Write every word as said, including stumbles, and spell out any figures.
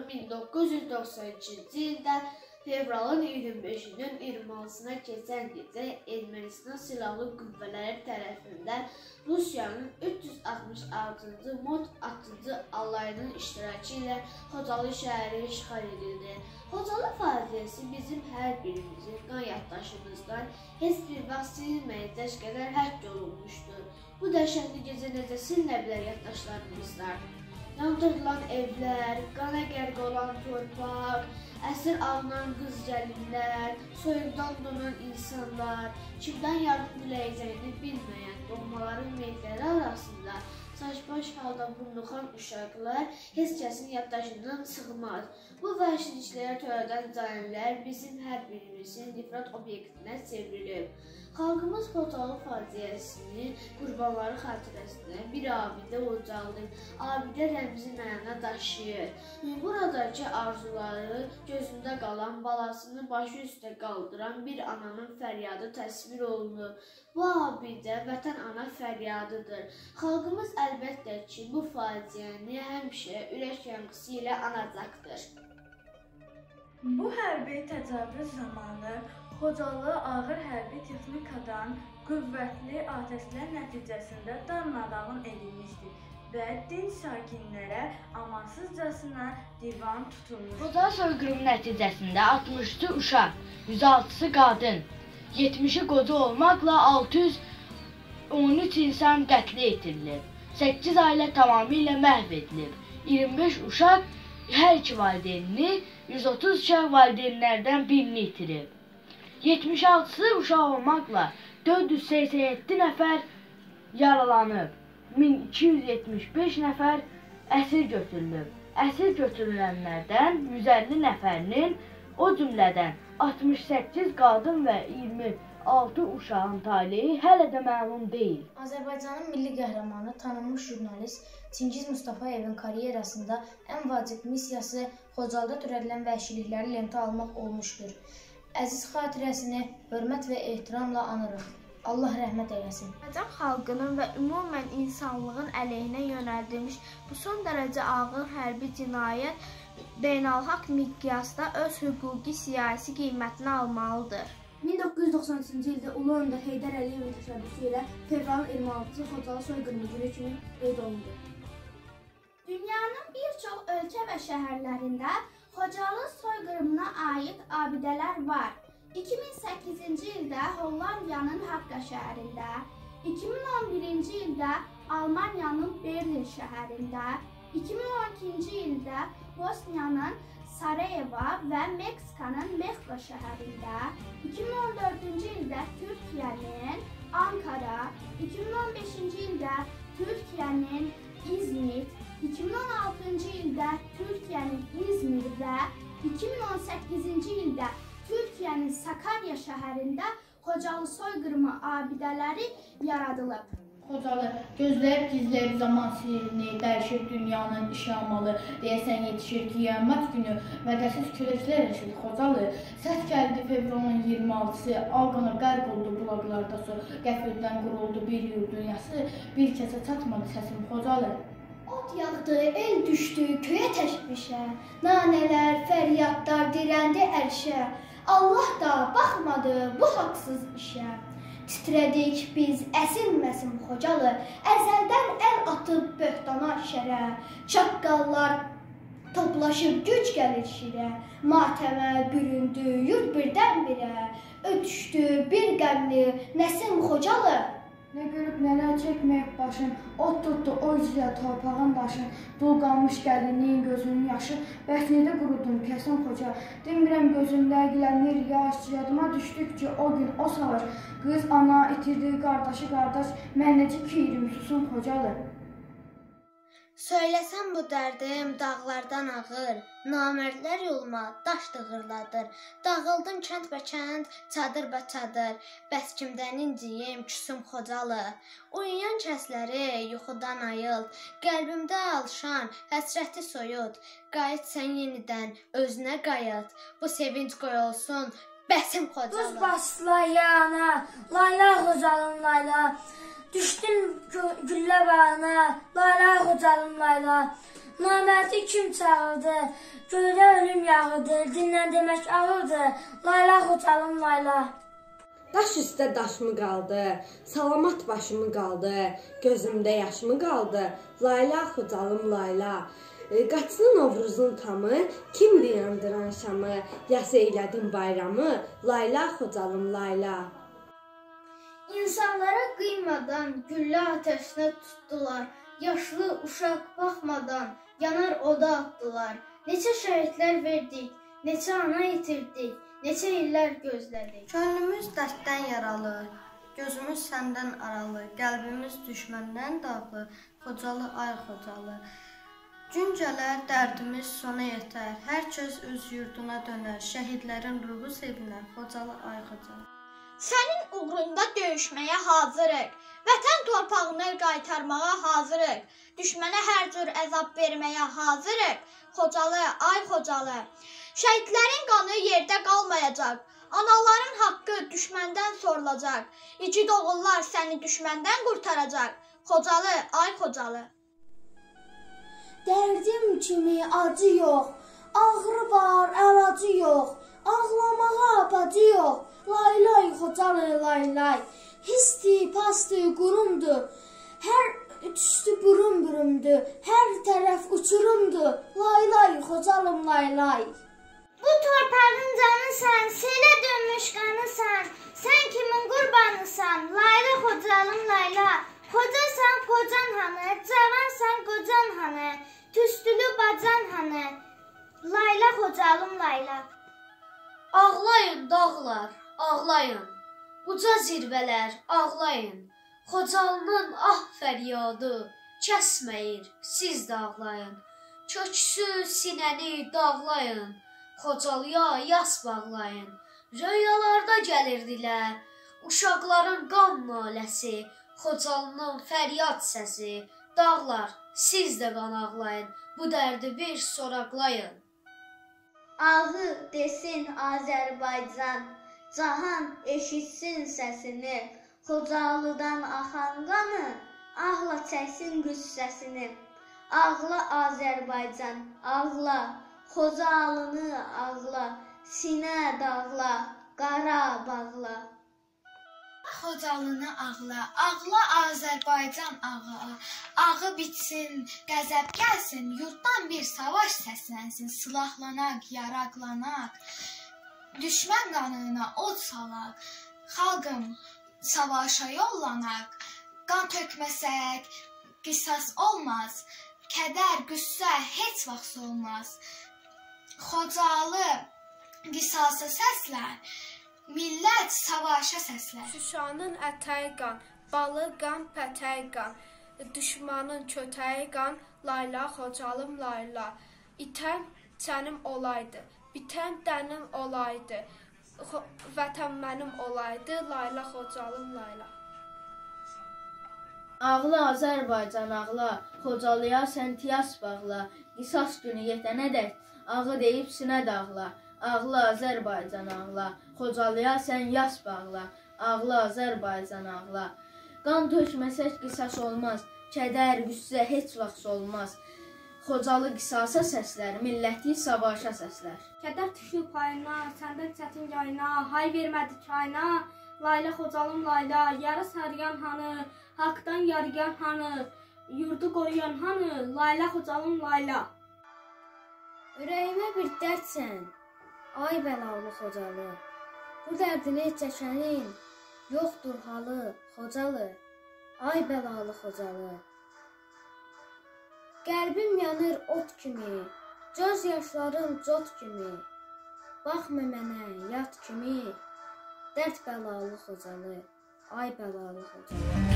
min doqquz yüz doxsan ikinci ildə fevralın iyirmi beşindən iyirmi altısına keçən gecə Ermənistan silahlı qüvvələri tərəfindən Rusiyanın üç yüz altmış altıncı mod atıcı alayının iştirakı ilə Xocalı şəhəri işğal edildi. Xocalı faciəsi bizim hər birimizin qan yaddaşımızdan heç bir vaxt silinməyəcək qədər həkk olunmuşdur. Bu dəhşətli gecə necə silinə bilər yaddaşlarımızdan? Yandırılan evlər, qana qərq olan torpaq, əsir alınan qız gəlinlər, soyuqdan donan insanlar, kimdən yardım diləyəcəyini bilməyən doğmaların meyitləri arasında saçbaş halda burnuxan uşaqlar heç kəsin yaddaşından çıxmaz. Bu vəhşiliklərə törədən zalimlər bizim hər birimizin nifrət obyektinə çevrilib. Xalqımız Xocalı faciəsini qurbanları xatirəsinə bir abidə ucaldıb, abidə rəmzi məna daşıyır. Buradakı arzuları gözündə qalan, balasını başı üstə qaldıran bir ananın fəryadı təsvir olunur. Bu abidə vətən ana fəryadıdır. Xalqımız əlbəttə ki, bu faciəni həmişə ürək yanğısı ilə anacaqdır. Bu hərbi təcavüz zamanı Xocalı ağır hərbi texnikadan qüvvətli atəşlər nəticəsində darmadağın edilmişdir və dinc sakinlərə amansızcasına divan tutulmuşdur. Xocalı soyqırımı nəticəsində altmış üçü uşaq, yüz altısı qadın, yetmişi qoca olmaqla altı yüz on üç insan qətlə yetirilib, səkkiz ailə tamamilə məhv edilib, iyirmi beş uşaq hər iki valideynini, yüz otuz uşaq valideynlərdən birini itirib. yetmiş altısı uşaq olmaqla dörd yüz səksən yeddi nəfər yaralanıb, min iki yüz yetmiş beş nəfər əsir götürülüb. Əsir götürülənlərdən yüz əlli nəfərinin, o cümlədən altmış səkkiz qadın və iyirmi altı uşağın taleyi hələ də məlum deyil. Azərbaycanın milli qəhrəmanı, tanınmış jurnalist Çingiz Mustafayevin karyerasında ən vacib missiyası Xocalıda törədilən vəhşilikləri lentə almaq olmuşdur. Əziz xatirəsini hörmət və ehtiramla anırıq. Allah rəhmət eyləsin. Azərbaycan xalqının və ümumən insanlığın əleyhinə yönəldilmiş bu son dərəcə ağır hərbi cinayət beynəlxalq miqyasda öz hüquqi siyasi qiymətini almalıdır. min doqquz yüz doxsan üçüncü ildə Ulu Öndər Heydər Əliyevin təşəbbüsü ilə fevralın iyirmi altısı Xocalı soyqırımı günü kimi qeyd olundu. Dünyanın bir çox ölkə və şəhərlərində Xocalı soyqırımına aid abidələr var. iki min səkkizinci ildə Hollandiyanın Haqqa şəhərində, iki min on birinci ildə Almaniyanın Berlin şəhərində, iki min on ikinci ildə Bosniyanın Sarayeva və Meksikanın Mexiko şəhərində, iki min on dördüncü ildə Türkiyənin Ankara, iki min on beşinci ildə Türkiyənin İzmit, iki min on altıncı ildə Türkiyənin İzmir və iki min on səkkizinci ildə Türkiyənin Sakarya şəhərində Xocalı soyqırımı abidələri yaradılıb. Xocalı gözləyib gizləyib zaman seyrini, dəyişir dünyanın işamalı, deyəsən yetişir qiyamət günü, mədəsiz küləklər eşir Xocalı. Səs gəldi fevralın iyirmi altısı, alqana qərq oldu bulaqlarda su, qəfildən quruldu bir yurt dünyası, bir kəsə çatmadı səsim Xocalı. Ot yağdı, el düşdü, köyə təşvişə, nanələr, fəryadlar dirəndi ərşə, Allah da baxmadı bu haqsız işə. Titrədik biz, əsilməsin Xocalı, əzəldən əl atıb böhtana şərə, çaqqallar toplaşıb güc gəlir şirə, matəmə büründü yurt birdən-birə, ötüşdü bir qəmli Nəsim Xocalı. Nə görüb nələr çəkməyib başın, ot tutdu o üzrə torpağın daşın, dul qalmış gəlinliyin gözünün yaşı, bəs necə qurudun kəsin Xoca, demirəm gözümdə gilənir yaş, yadıma düşdükcə o gün o savaş, qız ana itirdi qardaşı qardaş, mən necə kiyirim susun Xocalı. Söyləsəm bu dərdim dağlardan ağır, namərdlər yoluma daş dığırladır. Dağıldım kənd bə kənd, çadır bə çadır, bəs kimdən inciyim küsüm Xocalı. Uyuyan kəsləri yuxudan ayıl, qəlbimdə alışan həsrəti soyut. Qayıt sən yenidən özünə qayıt, bu sevinç qoy olsun bəsim Xocalı. Buz basla yana, layla Xocalım layla. Düşdün güllə bağına, layla Xocalım layla. Namərdi kim çağırdı? Göydə ölüm yağıdır, dinlən demək ağırdır. Layla Xocalım layla. Daş üstə daşmı qaldı, salamat başımı qaldı, gözümdə yaşımı qaldı, layla Xocalım layla. Qaçsın Novruzun tamı, kimdir yandıran şamı, yas eylədim bayramı, layla Xocalım layla. İnsanlara qıymadan güllə ateşinə tutdular, yaşlı uşaq baxmadan yanar oda atdılar. Neçə şəhidlər verdik, neçə ana itirdik, neçə illər gözlədik. Könlümüz dərddən yaralı, gözümüz səndən aralı, qəlbimiz düşməndən dağlı, Xocalı ay Xocalı. Güncələr dərdimiz sona yetər, hər kəs öz yurduna dönər, şəhidlərin ruhu sevinər, Xocalı ay Xocalı. Sənin uğrunda döyüşməyə hazırıq, vətən torpağını qaytarmağa hazırıq, düşmənə hər cür əzab verməyə hazırıq, Xocalı ay Xocalı. Şəhidlərin qanı yerdə qalmayacaq, anaların haqqı düşməndən sorulacaq, igid oğullar səni düşməndən qurtaracaq, Xocalı ay Xocalı. Dərdim kimi acı yox, ağrı var, əlacı yox, ağlamağa apacı yox, laylay Xocalı laylay. Histi, pastı, qurumdur, hər tüstü burum-burumdur, hər tərəf uçurumdur, laylay Xocalım laylay. Bu torpağın canısan, selə dönmüş qanısan, sən kimin qurbanısan, layla Xocalım layla. Xocasan qocan hanı, cavansan qocan hanı, tüstülü bacan hanı, layla Xocalım layla. Ağlayın dağlar, ağlayın, uca zirvələr ağlayın, Xocalının ah fəryadı kəsməyir, siz də ağlayın, köksü sinəni dağlayın, Xocalıya yas bağlayın, röyalarda gəlirdilər, uşaqların qan naləsi, Xocalının fəryad səsi, dağlar, siz də qan ağlayın, bu dərdi bir soraqlayın. Ağı desin Azərbaycan, cahan eşitsin səsini, Xocalıdan axan qanı, ağla çəksin qüssəsini. Ağla Azərbaycan, ağla, Xocalını ağla, sinə dağla, qara bağla. Xocalını ağla, ağla Azərbaycan ağa, ağı bitsin, qəzəb gəlsin, yurtdan bir savaş səslənsin, silahlanaq, yaraqlanaq, düşmən qanına od salaq, xalqım savaşa yollanaq, qan tökməsək, qisas olmaz, kədər, qüssə heç vaxt olmaz. Xocalı qisasa səslən, millət savaşa səslər. Şuşanın ətəyi qan, balı qan, pətəyi qan, düşmanın kötəyi qan, layla Xocalım layla. İtən sənim olaydı, bitən dənim olaydı, vətən mənim olaydı, layla Xocalım layla. Ağla Azərbaycan ağla, Xocalıya sən tiyas bağla, qisas günü yetənədək, ağı deyib sinə dağla. Ağla Azərbaycan ağla, Xocalıya sən yas bağla, ağla Azərbaycan ağla. Qan tökməsək qisas olmaz, kədər, qüssə heç vaxt olmaz. Xocalı qisasa səslər, milləti savaşa səslər. Kədər düşür payına, səndə çətin yayına, hay vermədi kayına, layla Xocalım layla, yarı sarıyan hanı, haqdan yarıyan hanı, yurdu qoruyan hanı, layla Xocalım layla. Ürəyimə bir dərdsən, ay bəlalı Xocalı, bu dərdini çəkənin yoxdur halı, Xocalı, ay bəlalı Xocalı. Qəlbim yanır ot kimi, göz yaşlarım cot kimi, baxma mənə yat kimi, dərd bəlalı Xocalı, ay bəlalı Xocalı.